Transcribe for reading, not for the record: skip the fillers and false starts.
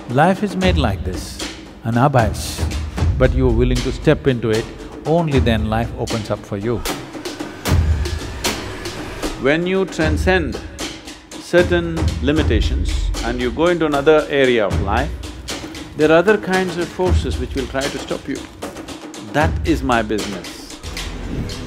Life is made like this, an abyss, but you're willing to step into it, only then life opens up for you. When you transcend certain limitations and you go into another area of life, there are other kinds of forces which will try to stop you. That is my business.